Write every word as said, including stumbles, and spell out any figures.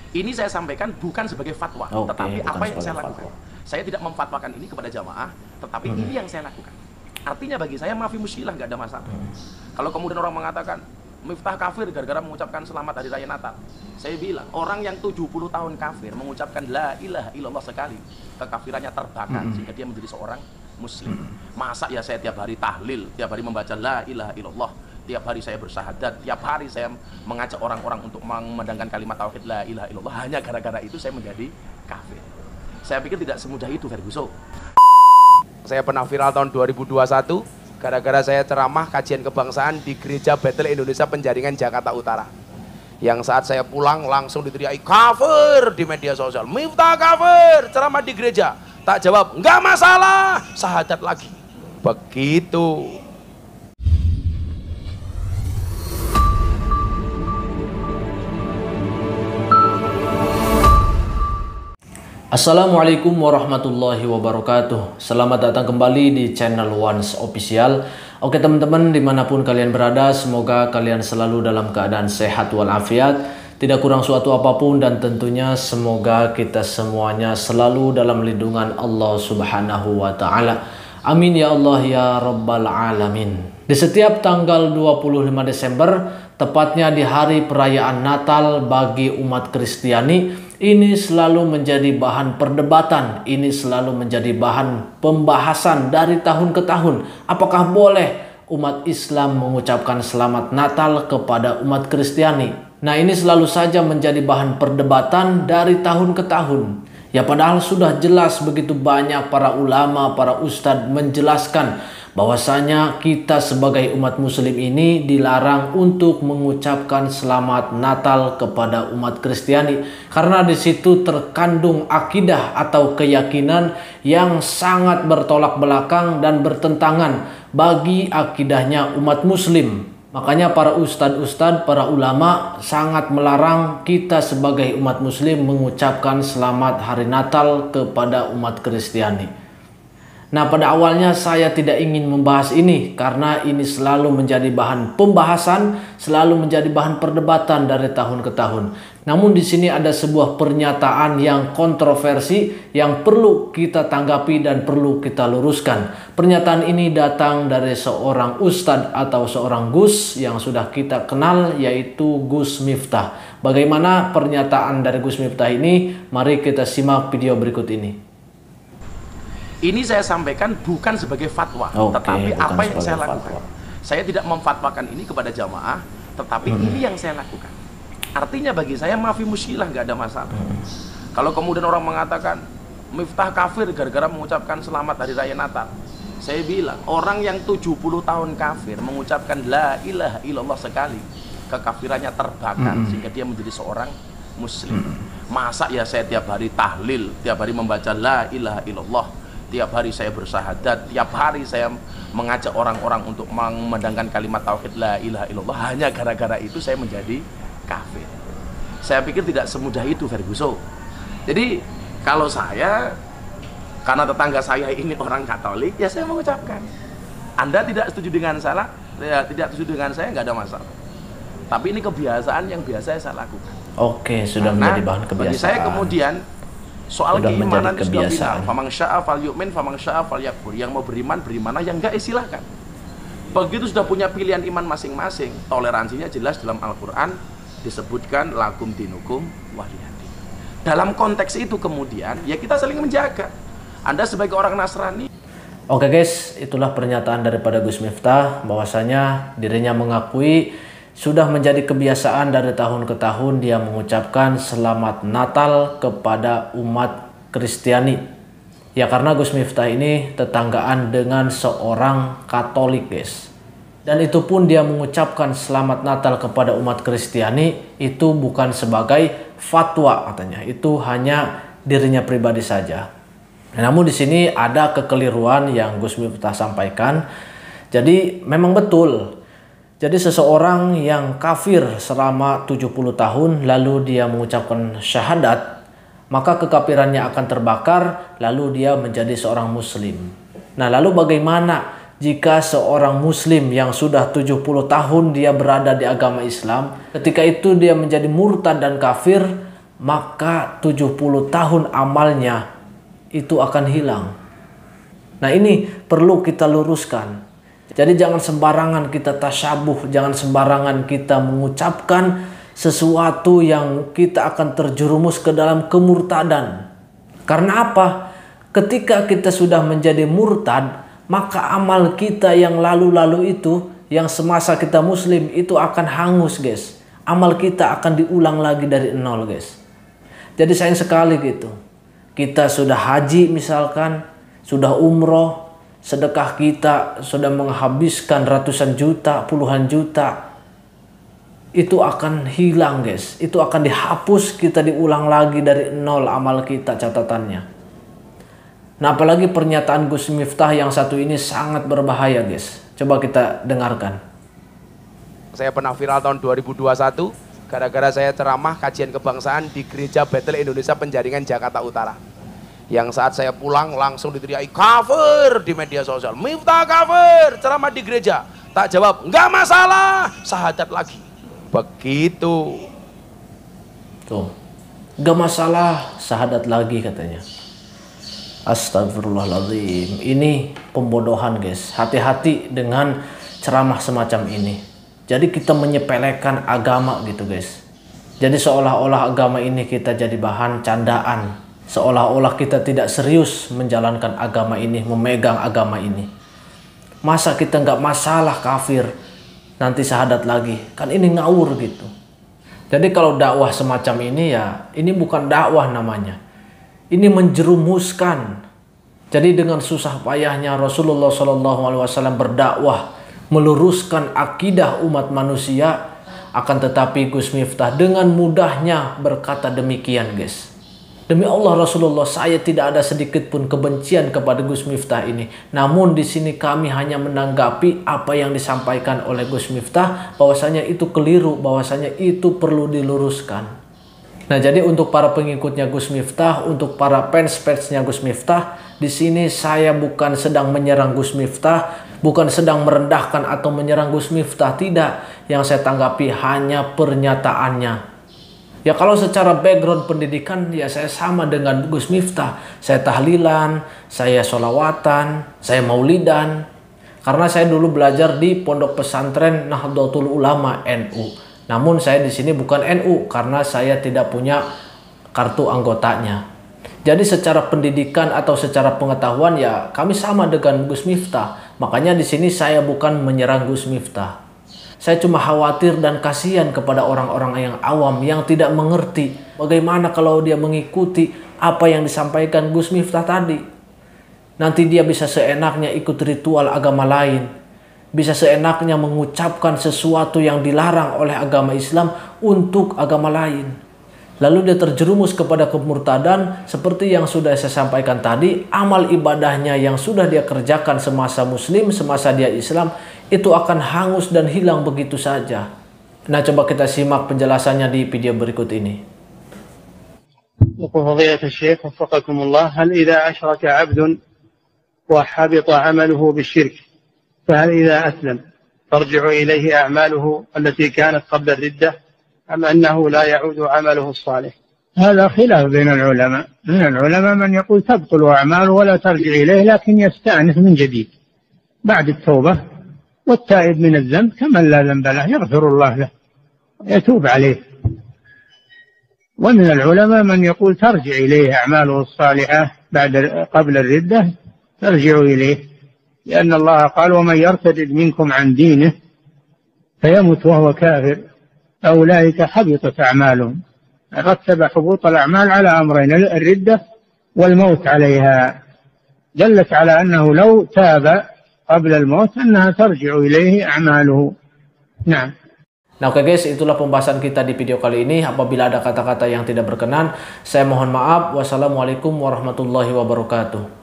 Ini saya sampaikan bukan sebagai fatwa, Oke, tetapi bukan apa yang saya sebagai lakukan. fatwa. Saya tidak memfatwakan ini kepada jamaah, tetapi Hmm. ini yang saya lakukan. Artinya bagi saya maafi musyilah, nggak ada masalah. Hmm. Kalau kemudian orang mengatakan Miftah kafir gara-gara mengucapkan selamat hari raya Natal, saya bilang orang yang tujuh puluh tahun kafir mengucapkan la ilaha illallah sekali, kekafirannya terbakar Hmm. sehingga dia menjadi seorang muslim. Masa ya saya tiap hari tahlil, tiap hari membaca la ilaha illallah, tiap hari saya bersyahadat, tiap hari saya mengajak orang-orang untuk memandangkan kalimat tauhid la ilaha illallah, hanya gara-gara itu saya menjadi kafir. Saya pikir tidak semudah itu, Ferguson. Saya pernah viral tahun dua ribu dua puluh satu gara-gara saya ceramah kajian kebangsaan di Gereja Bethel Indonesia Penjaringan Jakarta Utara. Yang saat saya pulang langsung diteriaki kafir di media sosial. Miftah kafir, ceramah di gereja. Tak jawab, nggak masalah, syahadat lagi. Begitu. Assalamualaikum warahmatullahi wabarakatuh. Selamat datang kembali di channel Once Official. Oke teman-teman, dimanapun kalian berada, semoga kalian selalu dalam keadaan sehat walafiat, tidak kurang suatu apapun, dan tentunya semoga kita semuanya selalu dalam lindungan Allah Subhanahu wa Ta'ala. Amin ya Allah ya Rabbal Alamin. Di setiap tanggal dua puluh lima Desember, tepatnya di hari perayaan Natal bagi umat Kristiani, ini selalu menjadi bahan perdebatan, ini selalu menjadi bahan pembahasan dari tahun ke tahun. Apakah boleh umat Islam mengucapkan selamat Natal kepada umat Kristiani? Nah, ini selalu saja menjadi bahan perdebatan dari tahun ke tahun. Ya padahal sudah jelas begitu banyak para ulama, para ustadz menjelaskan bahwasanya kita sebagai umat muslim ini dilarang untuk mengucapkan selamat Natal kepada umat Kristiani, karena di situ terkandung akidah atau keyakinan yang sangat bertolak belakang dan bertentangan bagi akidahnya umat muslim. Makanya para ustadz-ustadz, para ulama sangat melarang kita sebagai umat muslim mengucapkan selamat hari Natal kepada umat Kristiani. Nah, pada awalnya saya tidak ingin membahas ini karena ini selalu menjadi bahan pembahasan, selalu menjadi bahan perdebatan dari tahun ke tahun. Namun di sini ada sebuah pernyataan yang kontroversi yang perlu kita tanggapi dan perlu kita luruskan. Pernyataan ini datang dari seorang ustadz atau seorang gus yang sudah kita kenal, yaitu Gus Miftah. Bagaimana pernyataan dari Gus Miftah ini? Mari kita simak video berikut ini. Ini saya sampaikan bukan sebagai fatwa, Oke, tetapi bukan apa yang saya sebagai lakukan. fatwa. Saya tidak memfatwakan ini kepada jamaah, tetapi Hmm. ini yang saya lakukan. Artinya bagi saya maafi musyilah, nggak ada masalah. Hmm. Kalau kemudian orang mengatakan Miftah kafir gara-gara mengucapkan selamat hari raya Natal, saya bilang orang yang tujuh puluh tahun kafir mengucapkan la ilaha illallah sekali, kekafirannya terbakar Hmm. sehingga dia menjadi seorang muslim. Masa ya saya tiap hari tahlil, tiap hari membaca la ilaha illallah, tiap hari saya bersyahadat, tiap hari saya mengajak orang-orang untuk memandangkan kalimat tauhid la ilaha illallah, hanya gara-gara itu saya menjadi kafir. Saya pikir tidak semudah itu, Ferguson. Jadi kalau saya, karena tetangga saya ini orang Katolik, ya saya mengucapkan. Anda tidak setuju dengan saya, ya, tidak setuju dengan saya, nggak ada masalah. Tapi ini kebiasaan yang biasa saya lakukan. Oke, sudah Karena menjadi bahan kebiasaan. bagi saya kemudian soal Sudah keimanan menjadi itu sudah final. kebiasaan. Famang sya'a fal yu'min, famang sya'a fal yakfur. Yang mau beriman, berimanlah, yang enggak, eh, silahkan. Begitu sudah punya pilihan iman masing-masing, toleransinya jelas dalam Al-Quran disebutkan lakum dinukum waliyadin. Dalam konteks itu kemudian, ya kita saling menjaga. Anda sebagai orang Nasrani. Oke guys, itulah pernyataan daripada Gus Miftah bahwasanya dirinya mengakui sudah menjadi kebiasaan dari tahun ke tahun dia mengucapkan selamat Natal kepada umat Kristiani. Ya karena Gus Miftah ini tetanggaan dengan seorang Katolik guys. Dan itu pun dia mengucapkan selamat Natal kepada umat Kristiani itu bukan sebagai fatwa katanya. Itu hanya dirinya pribadi saja. Namun di sini ada kekeliruan yang Gus Miftah sampaikan. Jadi memang betul. Jadi seseorang yang kafir selama tujuh puluh tahun lalu dia mengucapkan syahadat, maka kekafirannya akan terbakar lalu dia menjadi seorang muslim. Nah, lalu bagaimana jika seorang muslim yang sudah tujuh puluh tahun dia berada di agama Islam, ketika itu dia menjadi murtad dan kafir, maka tujuh puluh tahun amalnya itu akan hilang. Nah, ini perlu kita luruskan. Jadi jangan sembarangan kita tasyabuh, jangan sembarangan kita mengucapkan sesuatu yang kita akan terjerumus ke dalam kemurtadan. Karena apa? Ketika kita sudah menjadi murtad, maka amal kita yang lalu-lalu itu, yang semasa kita muslim itu akan hangus, guys. Amal kita akan diulang lagi dari nol, guys. Jadi sayang sekali gitu. Kita sudah haji misalkan, sudah umroh, sedekah kita sudah menghabiskan ratusan juta, puluhan juta. Itu akan hilang, guys. Itu akan dihapus, kita diulang lagi dari nol amal kita, catatannya. Nah, apalagi pernyataan Gus Miftah yang satu ini sangat berbahaya, guys. Coba kita dengarkan. Saya pernah viral tahun dua ribu dua puluh satu gara-gara saya ceramah kajian kebangsaan di Gereja Bethel Indonesia Penjaringan Jakarta Utara. Yang saat saya pulang langsung diteriaki kafir di media sosial. Miftah kafir, ceramah di gereja. Tak jawab, enggak masalah, syahadat lagi. Begitu. Tuh, enggak masalah, syahadat lagi katanya. Astagfirullahaladzim. Ini pembodohan, guys. Hati-hati dengan ceramah semacam ini. Jadi kita menyepelekan agama gitu, guys. Jadi seolah-olah agama ini kita jadi bahan candaan. Seolah-olah kita tidak serius menjalankan agama ini, memegang agama ini. Masa kita nggak masalah kafir, nanti syahadat lagi? Kan ini ngawur gitu. Jadi kalau dakwah semacam ini ya, ini bukan dakwah namanya. Ini menjerumuskan. Jadi dengan susah payahnya Rasulullah shallallahu alaihi wasallam berdakwah, meluruskan akidah umat manusia. Akan tetapi Gus Miftah dengan mudahnya berkata demikian, guys. Demi Allah Rasulullah, saya tidak ada sedikit pun kebencian kepada Gus Miftah ini. Namun di sini kami hanya menanggapi apa yang disampaikan oleh Gus Miftah, bahwasanya itu keliru, bahwasanya itu perlu diluruskan. Nah, jadi untuk para pengikutnya Gus Miftah, untuk para fans-fansnya Gus Miftah, di sini saya bukan sedang menyerang Gus Miftah, bukan sedang merendahkan atau menyerang Gus Miftah, tidak. Yang saya tanggapi hanya pernyataannya. Ya kalau secara background pendidikan ya saya sama dengan Gus Miftah. Saya tahlilan, saya sholawatan, saya maulidan. Karena saya dulu belajar di Pondok Pesantren Nahdlatul Ulama N U. Namun saya di sini bukan N U karena saya tidak punya kartu anggotanya. Jadi secara pendidikan atau secara pengetahuan ya kami sama dengan Gus Miftah. Makanya di sini saya bukan menyerang Gus Miftah. Saya cuma khawatir dan kasihan kepada orang-orang yang awam yang tidak mengerti bagaimana kalau dia mengikuti apa yang disampaikan Gus Miftah tadi. Nanti dia bisa seenaknya ikut ritual agama lain, bisa seenaknya mengucapkan sesuatu yang dilarang oleh agama Islam untuk agama lain. Lalu dia terjerumus kepada kemurtadan seperti yang sudah saya sampaikan tadi. Amal ibadahnya yang sudah dia kerjakan semasa muslim, semasa dia Islam, itu akan hangus dan hilang begitu saja. Nah, coba kita simak penjelasannya di video berikut ini. فضيلة الشيخ وفقكم الله، هل إذا أشرك عبد وحبط عمله بالشرك فهل إذا أسلم ترجع إليه أعماله التي كانت قبل الردة أم أنه لا يعود عمله الصالح؟ هذا خلاف بين العلماء. من العلماء من يقول تبطل أعماله ولا ترجع إليه لكن يستأنف من جديد بعد التوبة، والتائب من الذنب كمن لا ذنب له يغفر الله له يتوب عليه. ومن العلماء من يقول ترجع إليه أعماله الصالحة بعد قبل الردة، ترجع إليه، لأن الله قال ومن يرتد منكم عن دينه فيمت وهو كافر أولئك حبطت أعمالهم. رتب حبوط الأعمال على أمرين: الردة والموت عليها. دلت على أنه لو تاب قبل الموت أنها ترجع إليه أعماله. نعم. Nah, oke guys, itulah pembahasan kita di video kali ini. Apabila ada kata-kata yang tidak berkenan, saya mohon maaf. Wassalamualaikum warahmatullahi wabarakatuh.